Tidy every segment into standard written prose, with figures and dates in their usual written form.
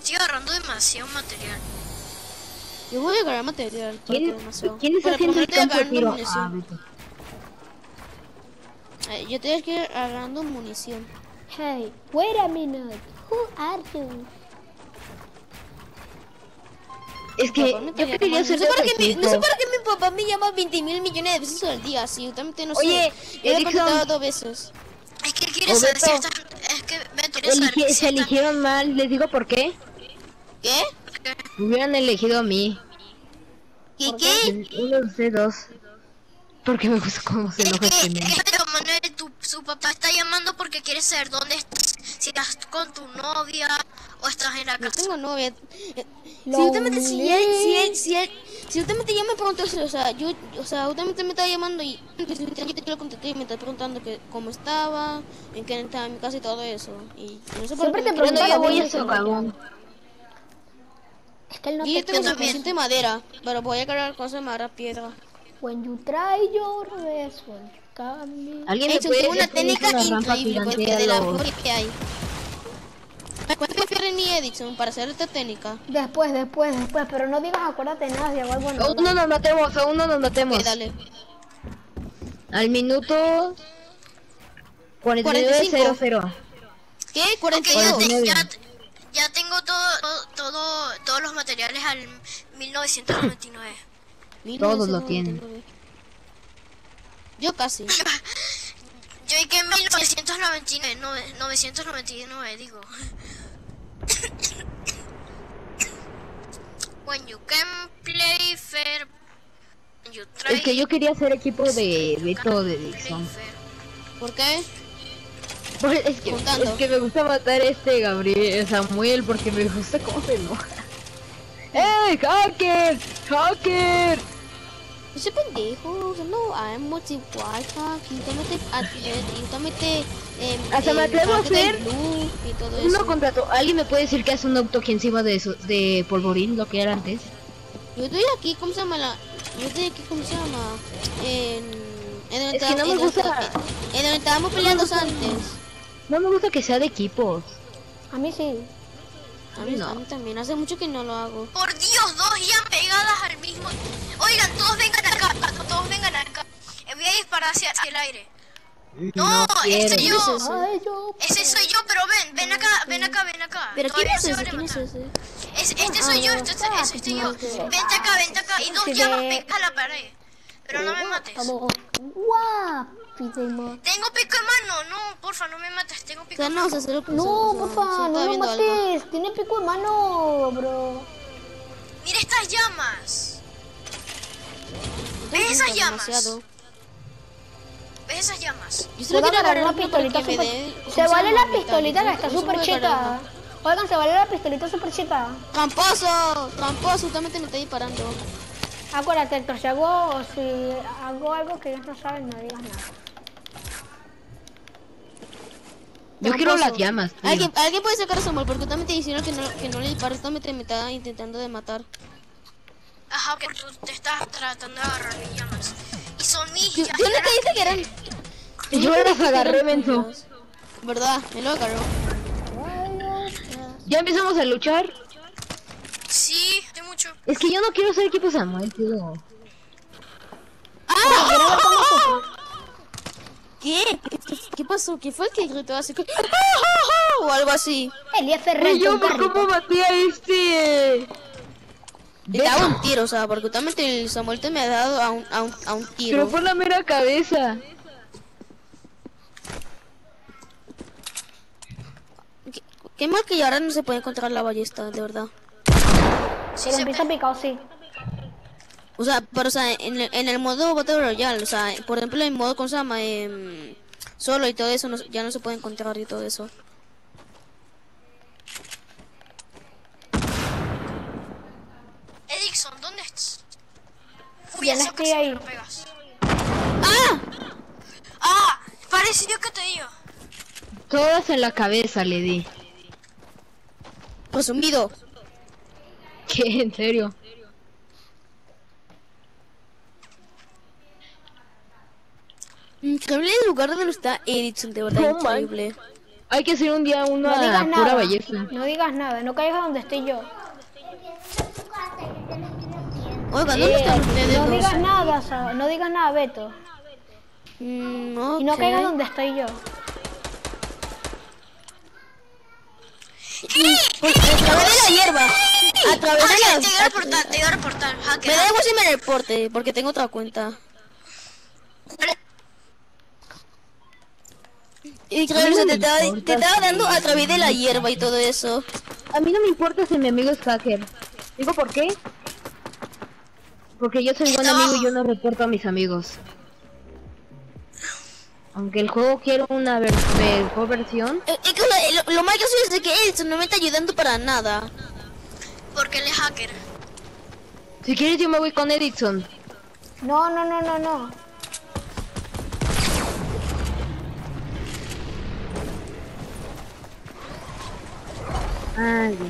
Estoy agarrando demasiado material. Yo voy a agarrar material. ¿Quién está haciendo el campo de tiro? Ah, vete. Yo tengo que ir agarrando munición. Hey, wait a minute. Who are you? Es que Papá me yo está quería llamando. ser No sé para qué detective. no sé para qué mi papá me llama 20.000 millones de veces al día. Sí, justamente no sé. Oye, Yo le he Erickson. contestado 2 veces. Es que quiere saber si Roberto, esta... Es que me quiere saber si se esta... eligieron mal, les digo por qué. ¿Qué? Me hubieran elegido a mí. ¿Qué? Uno de ustedes dos. Porque me gusta cómo se enoja este men. Pero Manuel, su papá está llamando porque quiere saber dónde estás. Si estás con tu novia o estás en la No casa. tengo novia. Si justamente si justamente ya me preguntó, o sea, justamente me estaba llamando y yo te lo contesté y me está preguntando que cómo estaba, en qué estaba en mi casa y todo eso. Y no sé por Siempre qué te me quiere pregunta dar lo Voy a mismo, socavón. Es que él no Y te yo tengo quiere. suficiente madera, pero voy a cargar cosas de madera, piedra. When you try your best, when you come. ¿Alguien me Edson, puede tengo una decir cómo es técnica una rampa increíble gigante porque a de la los... mejor que hay. ¿Cuánto prefiere ni Edison para hacer esta técnica? Después, pero no digas acuérdate nadie o algo A normal. uno nos matemos, a uno nos matemos. Ok, dale. Al minuto 49:00. ¿Qué? Ok, 42. ya tengo todos los materiales al 1999. Todos lo tienen. Yo casi. Yo llegué en 1999, 999 digo. When you can play fair, when you try Es que yo quería hacer equipo de Beto de Dixon. fair. ¿Por qué? Pues es Juntando. que me gusta matar a este Gabriel Samuel porque me gusta cómo se enoja. ¡Eh, hacker! ¡Hacker! Ese pendejo, usando armas igual, justamente Hasta me atrevo a hacer y todo uno eso. contra todo. ¿Alguien me puede decir que hace un auto aquí encima de eso, de polvorín, lo que era antes? Yo estoy aquí, ¿cómo se llama Yo estoy aquí, ¿cómo se llama? En donde Es que no me gusta. En donde estábamos peleando antes. No me gusta que sea de equipos. A mí sí. A mí también, hace mucho que no lo hago. Por Dios, dos ya pegadas al mismo. Oigan, todos vengan acá, todos vengan acá. Voy a disparar hacia el aire. No, quiero. soy yo. ¿Quién es ese? Ay, yo. Ese soy yo, pero ven acá. ¿Pero quién Todavía es no se ese? van a ¿Quién es matar. ese? Este soy yo, este soy yo. Vente acá. Y dos llamas pegadas a la pared. Pero no me mates. Vamos. Guapísimo. Tengo pico en mano, no, porfa, no me mates, tengo pico en No, mano. se hace lo que No, se- porfa, se no está lo viendo algo. mates. Tiene pico de mano, bro. Mira estas llamas. Estoy ¿Ves esas viendo llamas? demasiado. ¿Ves esas llamas? Yo solo Puedo quiero agarrar una uno pistolita porque me super... dé- ¿cómo Se vale llama? la pistolita que está Yo solo super voy a agarrar cheta. Oigan, se vale la pistolita super cheta. uno. ¡Tramposo! Justamente me está disparando. Acuérdate, Héctor, si hago algo que ellos no saben, no digas nada. Yo quiero las llamas. tío. ¿Alguien puede sacar a Samuel? Porque justamente diciendo que no le disparo, justamente me está intentando de matar. Ajá, que tú te estás tratando de agarrar mis llamas. Y son mis Yo llamas. le dije que eran... Yo las agarré, menso. ¿Verdad? Me lo agarró. Ya empezamos a luchar. Sí, de mucho. Es que yo no quiero ser equipo Samuel, tío. ¿Qué? ¿Qué pasó? ¿Qué fue el que gritó así? O algo así. Elías Oye, Ferrer yo con por carrito. cómo maté a este. Le daba un tiro, o sea, porque justamente el Samuel te me ha dado a un tiro. Pero por la mera cabeza. Qué mal que ahora no se puede encontrar la ballesta, de verdad. Pero empieza picado, sí. O sea, pero o sea, en el modo Battle Royale, o sea, por ejemplo, en modo, ¿cómo se llama? Solo y todo eso, ya no se puede encontrar y todo eso. Edison, ¿dónde estás? Ya no eso estoy casi me ahí. lo pegas. ¡Ah! Ah, pareció que te dio. Todas en la cabeza le di. Resumido. ¿Qué? ¿En serio? Increíble el lugar donde está Edison, de verdad, Oh, man. increíble. Hay que hacer un día una No digas pura nada. belleza. No digas nada, no caigas donde estoy yo. Oiga, ¿dónde están ustedes No dos? digas nada, no digas nada, Beto. Ok. Y no caigas donde estoy yo. A través de la hierba. A través de Hacker, la... te iba a reportar, te iba a reportar, hacker. Me da igual si me reporte, porque tengo otra cuenta. Y claro, no te me estaba importa, dando a través de la hierba y todo eso. A mí no me importa si mi amigo es hacker. ¿Digo por qué? Porque yo soy buen amigo y yo no reporto a mis amigos. Aunque el juego quiera una mejor versión. Es que lo más gracioso es que él no me está ayudando para nada. Porque él es hacker. Si quieres yo me voy con Erickson. No, no, no, no, no. Ay,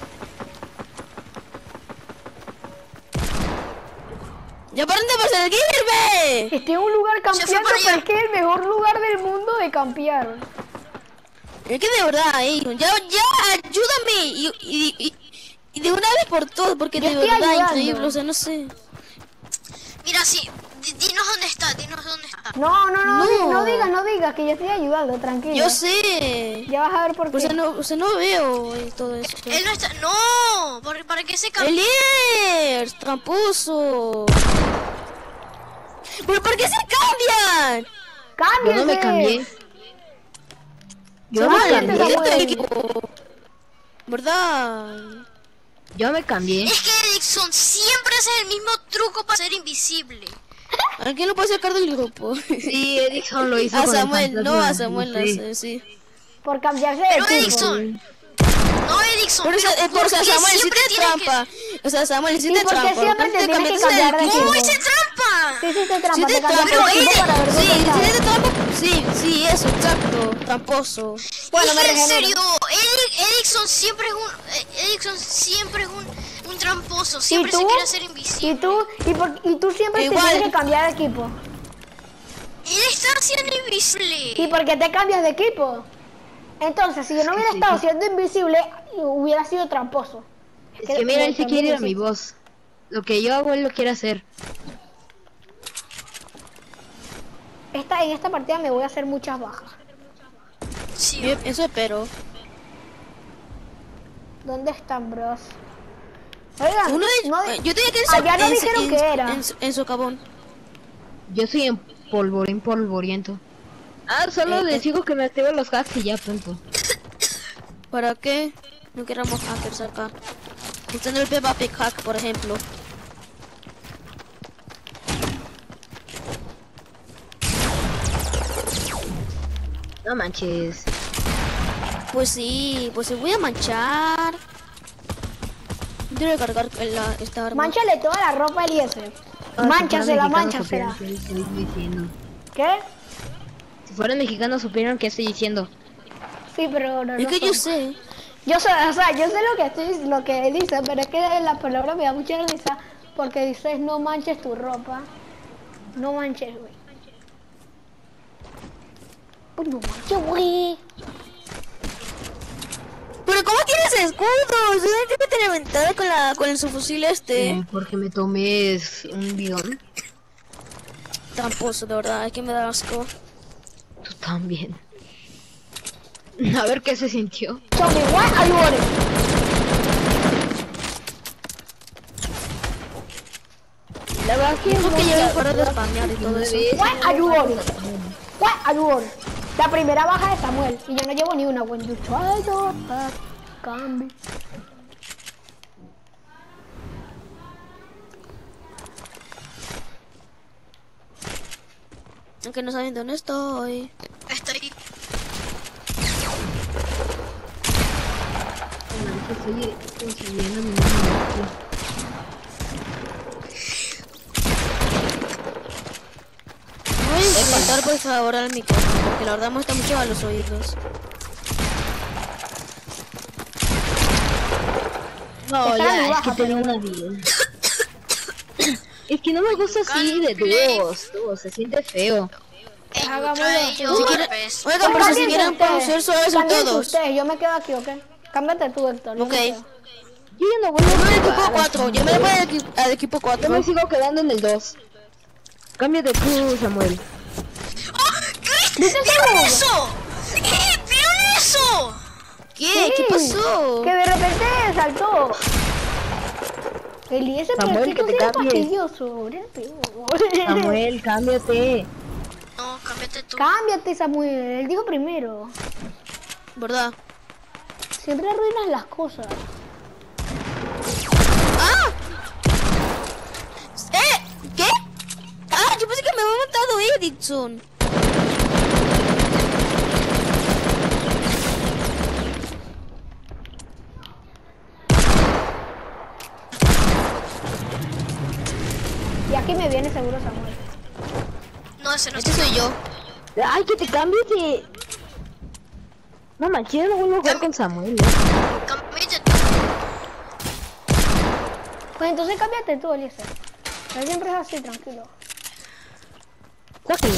¡Ya paren de perseguirme! Estoy en un lugar campeando, para allá. pero es que es el mejor lugar del mundo de campear. Es que de verdad, ya ayúdame y de una vez por todas, porque Yo de estoy verdad ayudando. increíble, o sea, no sé. Mira, sí, dinos dónde está, dinos dónde está. No, no, no, No. no digas que yo estoy ayudando, tranquilo. Yo sé. Ya vas a ver por qué. O sea, no veo todo eso. Él no está, no, ¿para qué se cambió? ¡Elier! ¡Tramposo! ¿Pero por qué se cambian? yo ¡Cámbiate! no me cambié. Yo No, me ya te cambié. Samuel. equipo. ¿Verdad? Yo me cambié. Es que Erickson siempre hace el mismo truco para ser invisible. ¿A quién lo puede sacar del grupo? Sí, Erickson lo hizo A con el Samuel, no, fantasma, a Samuel, no sé. sí. Por cambiarse de Pero equipo. Erickson, no Erickson, Pero, pero o sea, ¿por qué Samuel, siempre hiciste tiene trampa. O sea, Samuel, hiciste ¿Y por qué trampa. siempre te tienes que cambiar de que... equipo? ¿Cómo hice trampa? Sí, hiciste trampa, Hiciste te cambiaste trampa, de equipo para ver sí, dónde estás. hiciste trampa. Sí, eso, exacto. Tramposo. Bueno, me Es que en regenero. serio, Erickson siempre es un tramposo, siempre tú? se quiere hacer invisible. Y tú siempre te Igual. tienes que cambiar de equipo. Él está haciendo invisible. ¿Y por qué te cambias de equipo? Entonces, si yo no hubiera estado siendo invisible, hubiera sido tramposo. Es que mira, él se quiere ir a mi voz. Lo que yo hago, él lo quiere hacer. En esta partida me voy a hacer muchas bajas. Sí, Eso espero. ¿Dónde están, bros? Oigan, Uno de, no, yo tenía que allá no dijeron que era. En socavón. Yo soy en polvoriento. Ah, solo les digo que me activo los hacks y ya, punto. ¿Para qué? No queramos hackers acá. Usando el Peppa Pig hack, por ejemplo. No manches. Pues sí, pues se voy a manchar. Quiero recargar esta arma. Mánchale toda la ropa a Eliezer. Mánchasela, mánchasela. ¿Qué? Si fueran mexicanos supieran qué estoy diciendo. Sí, pero no, Es no que son. yo sé. Yo sé, o sea, yo sé lo que dice, pero es que la palabra me da mucha risa porque dices no manches tu ropa. No manches, güey. Pues no manches, güey. Pero ¿cómo tienes escudos? Yo tengo que tener ventaja con el subfusil este. Porque me tomé un bidón. Tramposo, de verdad, es que me da asco. Tú también. A ver qué se sintió. Tell me what are you ordering? La verdad que Creo que llegué fuera de spamear y todo eso. What are you ordering? What are you ordering? La primera baja de Samuel y yo no llevo ni una. When you try to attack, cambio. Aunque no saben dónde estoy. estoy. estoy consiguiendo mi número. Voy a implementar por favor al micrófono, porque la verdad me está mucho a los oídos. No, Está ya, muy es baja, que tengo una vida. Es que no me gusta así de dúos, se siente feo. Es Hagámoslo. Trae yo, Si quieren, pues. oigan, pero si quieren conocer sobre eso Cámbiense todos. ustedes, yo me quedo aquí, ¿ok? Cámbiate tú, Héctor. yo Ok. me quedo. Yo ya no vuelvo Yo me voy al a equipo jugar. 4. Yo me voy al equipo Yo 4. me sigo quedando en el 2. Cámbiate tú, Samuel. ¿Vieron eso? ¿Vieron eso? ¿Qué? ¿Qué pasó? Que de repente saltó. Eliezer, pero Samuel, es que que te tú eres cambies. fastidioso. Eres peor. Samuel, cámbiate. No, cámbiate tú. Cámbiate, Samuel. Él dijo primero. ¿Verdad? Siempre arruinas las cosas. ¡Ah! ¿Qué? Ah, yo pensé que me había matado Edison. Y aquí me viene seguro Samuel. No, ese no Este es. soy yo. Ay, que te cambies de... No manches, yo no vuelvo a jugar con Samuel. Cámbiate tú. Pues entonces cámbiate tú, Eliezer. Él siempre es así, tranquilo. Sáquenlo.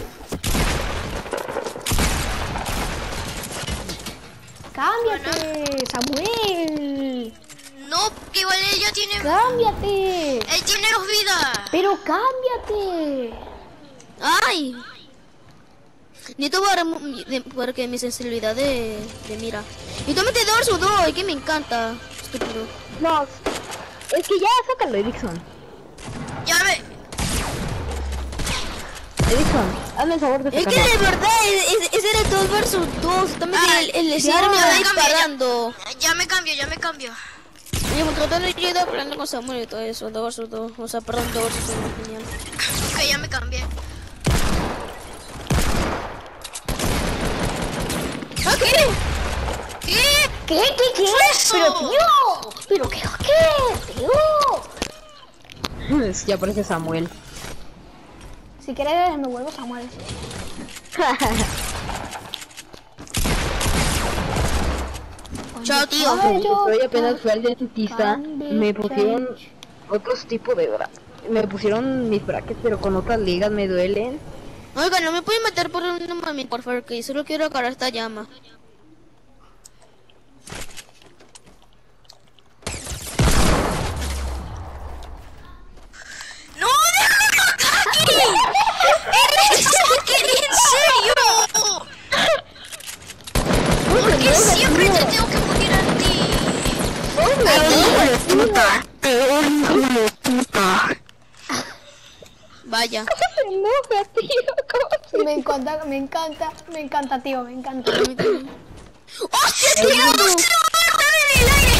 Cámbiate, Samuel. No, que igual él ya tiene. Cámbiate. Él tiene 2 vidas. Pero cámbiate. ¡Ay! Necesito porque mi sensibilidad de mira. Y tú metes Dorso 2, es que me encanta. Estúpido. No, es que ya, sácalo, Edison. Ya ve. Edison, hazme el favor de Es que sacarlo. de verdad, ese era 2 versus 2. También el ya, cielo me ya va me cambié, disparando. Ya me cambio, ya me cambio. Yo me tratando de ir hablando con Samuel y todo eso. 2 versus 2. O sea, perdón, 2 versus 1. Genial. Ok, ya me cambié. ¿Ah, qué? ¿Qué? ¿Qué? fue eso? Pero qué, tío. Ya parece Samuel. Si quieres me vuelvo Samuel. Chao, tío. Ay, yo- Hoy apenas fui al dentista, me pusieron otros tipos de me pusieron mis brackets, pero con otras ligas me duelen. Oiga, no me pueden meter por un mami, por favor, que solo quiero agarrar esta llama. ¡No, déjame matar aquí! ¡Eres en serio! ¿Por qué siempre te tengo que morir a ti? Vaya. Se enoja, tío, ¿cómo se Me encanta, tío, me encanta. ¡Hostia, tío! ¡No se lo va a matar en el aire,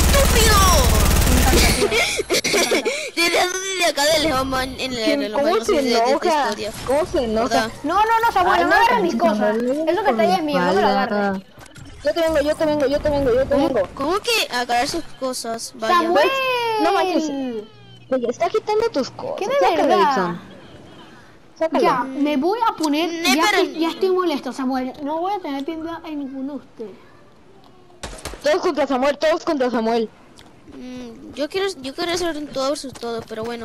estúpido! Desde acá de lejos, man, en el ¿Cómo se enoja? ¿Cómo se enoja? ¿Verdad? No, Samuel, no me agarres mis cosas. Eso que está ahí es mío, no me lo agarres. Yo te vengo. ¿Cómo que agarrar sus cosas? Vaya. ¡Samuel! No manches. Oye, está quitando tus cosas. ¿Qué de Sácalo, verdad? Edison. Sácalo. Ya, me voy a poner. Ne, Ya, pero- ya estoy molesto, Samuel. No voy a tener pinta en ninguno de ustedes. Todos contra Samuel. Yo quiero hacer un todo versus todo, pero bueno.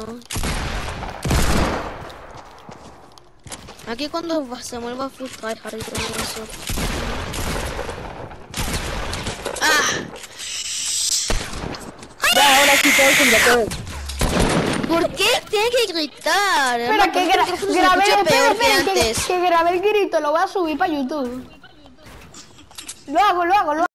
Aquí cuando Samuel va a full tryhard y todo eso. Ya, ahora sí, todos contra todos. ¿Por qué tiene que gritar? Espera, que el micrófono se grabé, escucha peor que espera, antes. que grabé el grito, lo voy a subir para YouTube. Lo hago.